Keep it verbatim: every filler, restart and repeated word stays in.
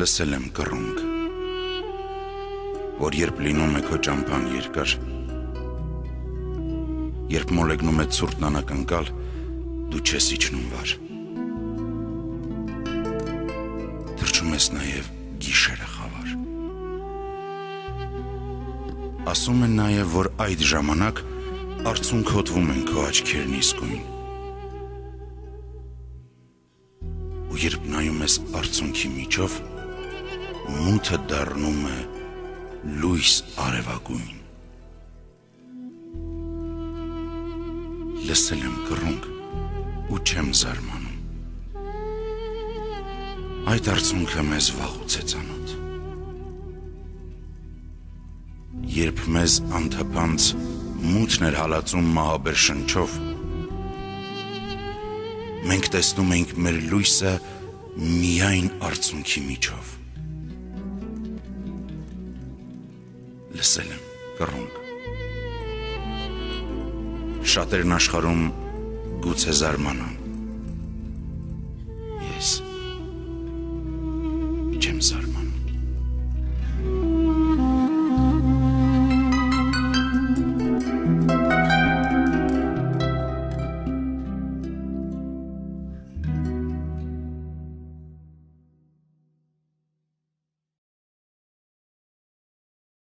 Լսել եմ կռունկ, որ երբ լինում է քո ճամփան երկար, երբ մոլեգնում է ցուրտն անակնկալ, դու չես իջնում վար։ Թրջում ես նաև գիշերը խավար։ Ասում են նաև, որ այդ ժամանակ արցունք հոտվում են քո աչքերն իսկույն։ Ու երբ նայում ես արցունքի միջով, մութը դառնում է լույս արևագույն։ Լսել եմ կռունկ ու չեմ զարմանում։ Այդ արցունքը մեզ վաղուց է ծանոթ։ Երբ մեզ անթափանց մութն էր հալածում մահաբեր շնչով, մենք տեսնում ենք մեր լույսը միայն արցունքի միջով։ Լսել եմ կռունկ։ Շատերն աշխարհում գուցե զարմանան,